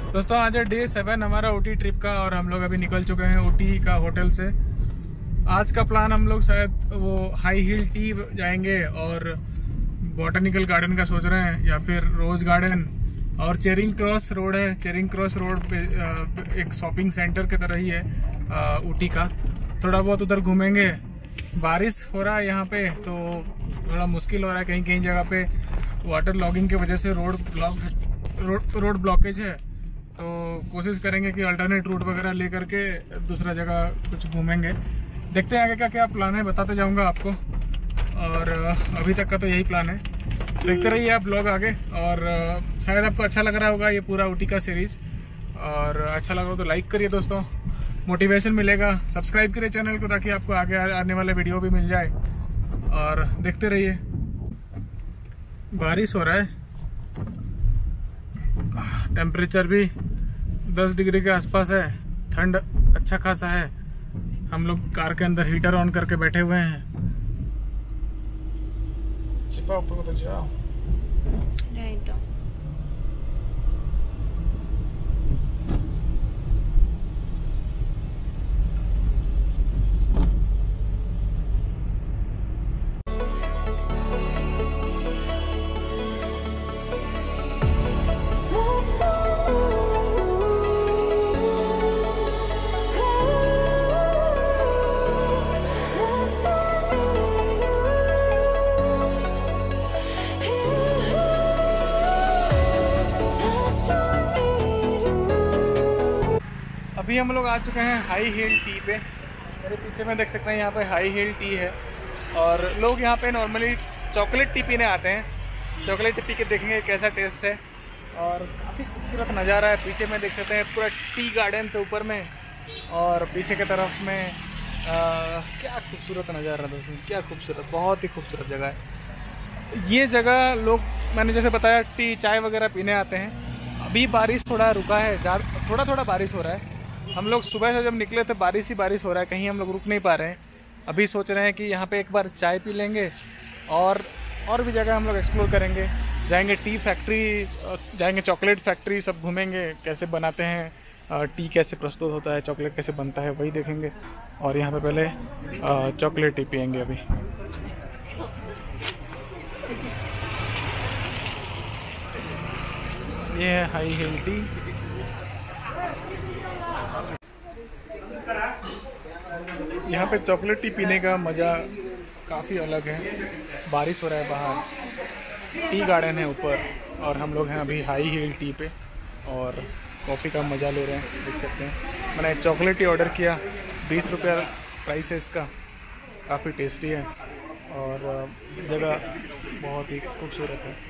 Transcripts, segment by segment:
दोस्तों आज है डे 7 हमारा ऊटी ट्रिप का और हम लोग अभी निकल चुके हैं ऊटी का होटल से। आज का प्लान हम लोग शायद वो हाई हिल टी जाएंगे और बॉटनिकल गार्डन का सोच रहे हैं या फिर रोज गार्डन और चेरिंग क्रॉस रोड है। चेरिंग क्रॉस रोड पे एक शॉपिंग सेंटर की तरह ही है ऊटी का। थोड़ा बहुत उधर घूमेंगे। बारिश हो रहा है यहाँ पे तो थोड़ा मुश्किल हो रहा है, कहीं कहीं जगह पे वाटर लॉगिंग की वजह से रोड ब्लॉकेज है। तो कोशिश करेंगे कि अल्टरनेट रूट वगैरह लेकर के दूसरा जगह कुछ घूमेंगे। देखते हैं आगे का क्या प्लान है, बताते जाऊंगा आपको। और अभी तक का तो यही प्लान है, देखते रहिए आप ब्लॉग आगे। और शायद आपको अच्छा लग रहा होगा ये पूरा ऊटी का सीरीज, और अच्छा लग रहा हो तो लाइक करिए दोस्तों, मोटिवेशन मिलेगा। सब्सक्राइब करिए चैनल को ताकि आपको आगे आने वाले वीडियो भी मिल जाए, और देखते रहिए। बारिश हो रहा है, टेम्परेचर भी 10 डिग्री के आसपास है, ठंड अच्छा खासा है। हम लोग कार के अंदर हीटर ऑन करके बैठे हुए हैं। चिपा ऊपर को तो जाओ। नहीं तो अभी हम लोग आ चुके हैं हाई हिल टी पे। मेरे पीछे में देख सकते हैं यहाँ पे हाई हिल टी है, और लोग यहाँ पे नॉर्मली चॉकलेट टी पीने आते हैं। चॉकलेट टी पी के देखेंगे कैसा टेस्ट है, और काफ़ी खूबसूरत नज़ारा है। पीछे में देख सकते हैं पूरा टी गार्डन से ऊपर में, और पीछे की तरफ में क्या खूबसूरत नज़ारा है दोस्तों, क्या खूबसूरत, बहुत ही खूबसूरत जगह है ये जगह। लोग मैंने जैसे बताया टी चाय वगैरह पीने आते हैं। अभी बारिश थोड़ा रुका है, थोड़ा थोड़ा बारिश हो रहा है। हम लोग सुबह से जब निकले थे बारिश ही बारिश हो रहा है, कहीं हम लोग रुक नहीं पा रहे हैं। अभी सोच रहे हैं कि यहाँ पे एक बार चाय पी लेंगे, और भी जगह हम लोग एक्सप्लोर करेंगे। जाएंगे टी फैक्ट्री, जाएंगे चॉकलेट फैक्ट्री, सब घूमेंगे, कैसे बनाते हैं टी, कैसे प्रस्तुत होता है, चॉकलेट कैसे बनता है वही देखेंगे। और यहाँ पे पहले चॉकलेट टी पियेंगे अभी। ये है हाई हिल टी। यहाँ पे चॉकलेट टी पीने का मज़ा काफ़ी अलग है। बारिश हो रहा है बाहर, टी गार्डन है ऊपर, और हम लोग हैं अभी हाई हिल टी पे और कॉफ़ी का मज़ा ले रहे हैं। देख सकते हैं मैंने चॉकलेट टी ऑर्डर किया, 20 रुपये प्राइस है इसका, काफ़ी टेस्टी है और जगह बहुत ही खूबसूरत है।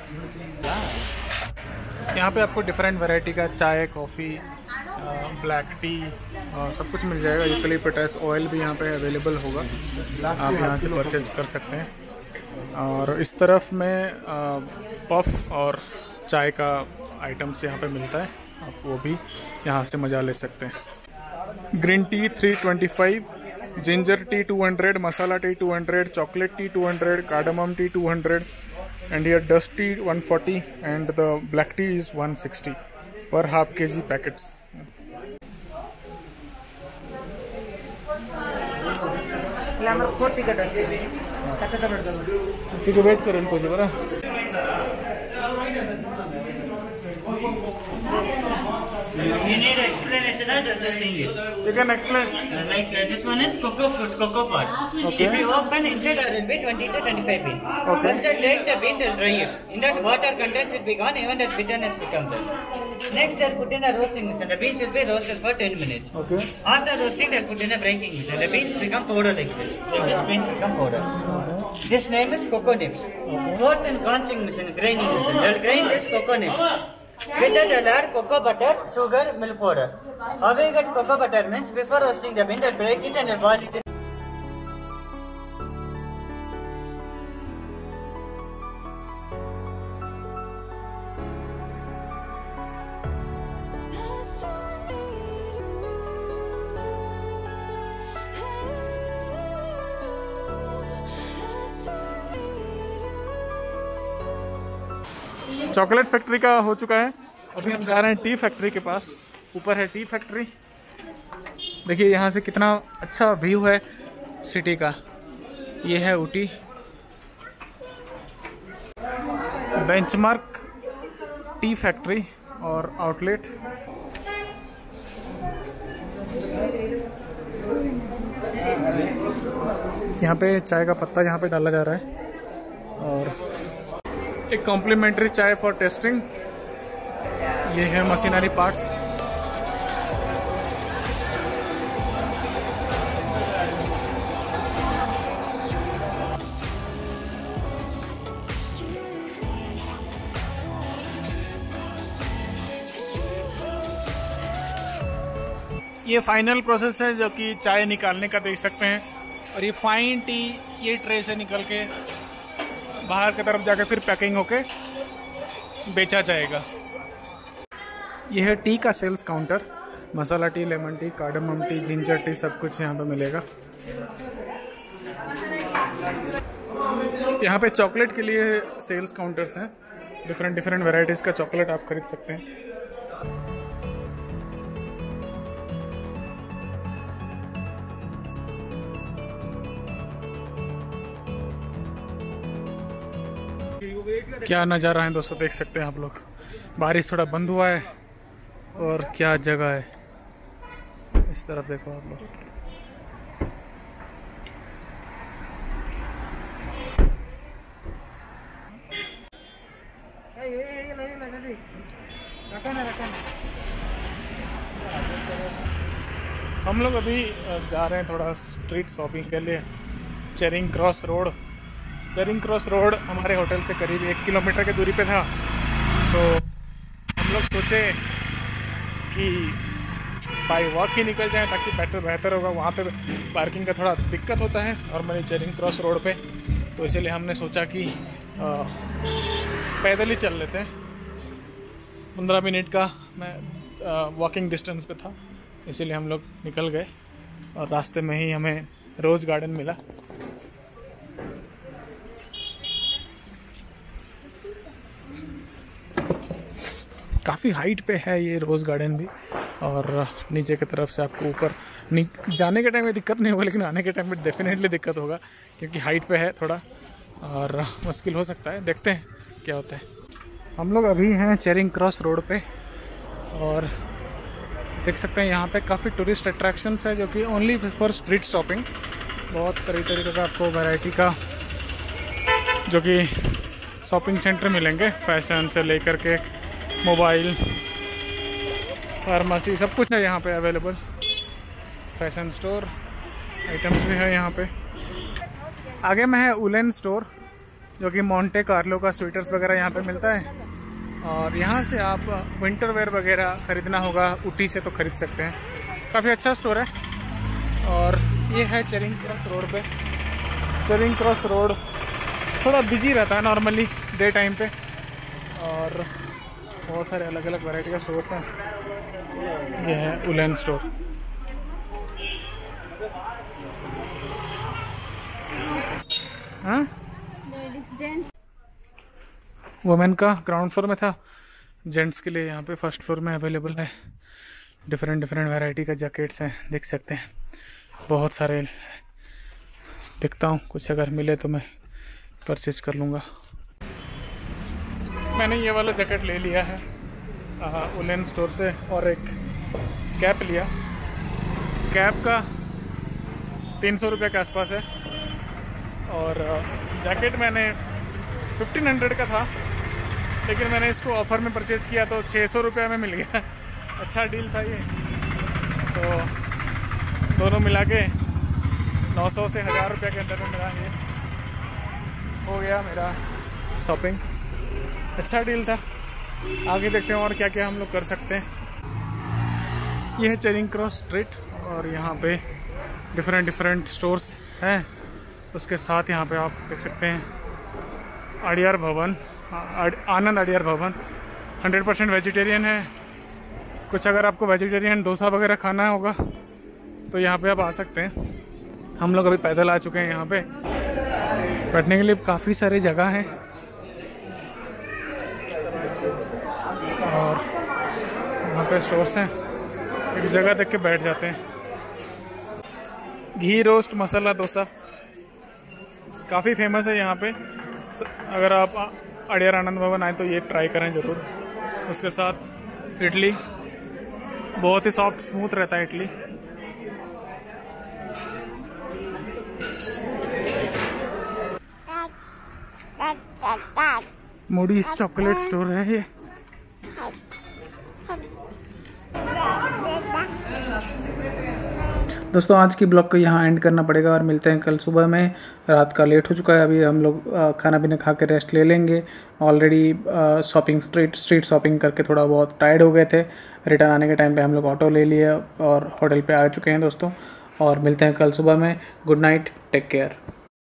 यहाँ पे आपको डिफरेंट वैरायटी का चाय, कॉफ़ी, ब्लैक टी सब कुछ मिल जाएगा। यूकलिप्टस ऑयल भी यहाँ पे अवेलेबल होगा, आप यहाँ से परचेज कर सकते हैं। और इस तरफ में पफ और चाय का आइटम्स यहाँ पे मिलता है, आप वो भी यहाँ से मज़ा ले सकते हैं। Green tea 325, ginger tea 200, masala tea 200, chocolate tea 200, cardamom tea 200, and here dust tea 140 and the black tea is 160 per half kg packets. ठीक है, वेट करें इनको जी बरा। You need explanation, just saying it. You can explain. Like this one is cocoa fruit, cocoa pod. Okay. If you open inside, there will be 20 to 25 bean. Okay. First, take the bean and dry it. In that, water content should be gone, even that bitterness becomes less. Next, I'll put in a roasting machine. The beans will be roasted for 10 minutes. Okay. After roasting, I'll put in a breaking machine. The beans become powder like this. Like this, beans become powder. This name is cocoa nibs. Fourth and crunching machine, grinding machine. They'll grind this cocoa nibs. With that, I'll add cocoa butter, sugar, milk powder. How we get cocoa butter means before roasting the bean, I'll break it and I'll boil it in. Chocolate factory का हो चुका है अभी हम जा रहे हैं tea factory के पास। ऊपर है टी फैक्ट्री। देखिए यहाँ से कितना अच्छा व्यू है सिटी का। ये है ऊटी। बेंचमार्क टी फैक्ट्री और आउटलेट। यहाँ पे चाय का पत्ता यहाँ पे डाला जा रहा है और एक कॉम्प्लीमेंट्री चाय फॉर टेस्टिंग। ये है मशीनरी पार्ट्स। ये फाइनल प्रोसेस है जो कि चाय निकालने का देख सकते हैं। और ये फाइन टी ये ट्रे से निकल के बाहर की तरफ जाके फिर पैकिंग होके बेचा जाएगा। ये है टी का sales counter. Masala tea, lemon tea, cardamom tea, ginger tea सब कुछ यहाँ पे मिलेगा। यहाँ पे चॉकलेट के लिए सेल्स काउंटर्स हैं। डिफरेंट वैरायटीज का चॉकलेट आप खरीद सकते हैं। क्या नज़ारा है दोस्तों, देख सकते हैं आप लोग। बारिश थोड़ा बंद हुआ है और क्या जगह है। इस तरफ देखो आप लोग। हम लोग अभी जा रहे हैं थोड़ा स्ट्रीट शॉपिंग के लिए। चेरिंग क्रॉस रोड हमारे होटल से करीब 1 किलोमीटर की दूरी पे था। तो हम लोग सोचे कि बाई वॉक ही निकल जाएं ताकि बेहतर होगा। वहाँ पे पार्किंग का थोड़ा दिक्कत होता है नॉर्मली चेरिंग क्रॉस रोड पे। तो इसलिए हमने सोचा कि पैदल ही चल लेते हैं। 15 मिनट का मैं वॉकिंग डिस्टेंस पे था, इसीलिए हम लोग निकल गए। और रास्ते में ही हमें रोज़ गार्डन मिला। काफ़ी हाइट पे है ये रोज़ गार्डन भी। और नीचे की तरफ से आपको ऊपर जाने के टाइम में दिक्कत नहीं होगा, लेकिन आने के टाइम में डेफिनेटली दिक्कत होगा क्योंकि हाइट पे है थोड़ा और मुश्किल हो सकता है। देखते हैं क्या होता है। हम लोग अभी हैं चेरिंग क्रॉस रोड पे और देख सकते हैं यहाँ पे काफ़ी टूरिस्ट अट्रैक्शंस है जो कि ओनली फॉर स्ट्रीट शॉपिंग। बहुत तरीके का आपको वैरायटी का जो कि शॉपिंग सेंटर मिलेंगे। फैशन से लेकर के मोबाइल, फार्मेसी सब कुछ है यहाँ पे अवेलेबल। फैशन स्टोर आइटम्स भी है यहाँ पे। आगे में है उलेन स्टोर जो कि मोंटे कार्लो का स्वेटर्स वगैरह यहाँ पे मिलता है। और यहाँ से आप विंटर वेयर वगैरह ख़रीदना होगा ऊटी से तो ख़रीद सकते हैं। काफ़ी अच्छा स्टोर है। और ये है चेरिंग क्रॉस रोड पे। चेरिंग क्रॉस रोड थोड़ा बिजी रहता है नॉर्मली डे टाइम पे और बहुत सारे अलग अलग वैरायटी का स्टोर्स हैं। ये है उलेन स्टोर। हाँ, वुमेन का ग्राउंड फ्लोर में था। जेंट्स के लिए यहाँ पे फर्स्ट फ्लोर में अवेलेबल है। डिफरेंट वैरायटी का जैकेट्स हैं, देख सकते हैं। बहुत सारे देखता हूँ, कुछ अगर मिले तो मैं परचेज कर लूँगा। मैंने ये वाला जैकेट ले लिया है उलेन स्टोर से और एक कैप लिया। कैप का 300 रुपये के आसपास है और जैकेट मैंने 1500 का था, लेकिन मैंने इसको ऑफ़र में परचेज़ किया तो 600 रुपये में मिल गया। अच्छा डील था ये। तो दोनों मिला के 900 से 1000 रुपये के अंदर में मेरा ये हो गया मेरा शॉपिंग। अच्छा डील था। आगे देखते हैं और क्या क्या हम लोग कर सकते हैं। यह है चेरिंग क्रॉस स्ट्रीट और यहाँ पे डिफरेंट स्टोर्स हैं। उसके साथ यहाँ पे आप देख सकते हैं अडियार भवन, आनंद अडियार भवन 100% वेजिटेरियन है। कुछ अगर आपको वेजिटेरियन डोसा वगैरह खाना होगा तो यहाँ पे आप आ सकते हैं। हम लोग अभी पैदल आ चुके हैं। यहाँ पे बैठने के लिए काफ़ी सारी जगह हैं और यहाँ पे स्टोर्स हैं, एक जगह देख के बैठ जाते हैं। घी रोस्ट मसाला डोसा काफ़ी फेमस है यहाँ पे। अगर आप अड़ियार आनंद भवन आए तो ये ट्राई करें ज़रूर। उसके साथ इडली, बहुत ही सॉफ्ट स्मूथ रहता है इडली। मूडीज चॉकलेट स्टोर है ये। दोस्तों आज की ब्लॉग को यहाँ एंड करना पड़ेगा और मिलते हैं कल सुबह में। रात का लेट हो चुका है, अभी हम लोग खाना पीना खा के रेस्ट ले लेंगे। ऑलरेडी शॉपिंग स्ट्रीट शॉपिंग करके थोड़ा बहुत टायर्ड हो गए थे। रिटर्न आने के टाइम पे हम लोग ऑटो ले लिया और होटल पे आ चुके हैं दोस्तों। और मिलते हैं कल सुबह में। Good night, take care.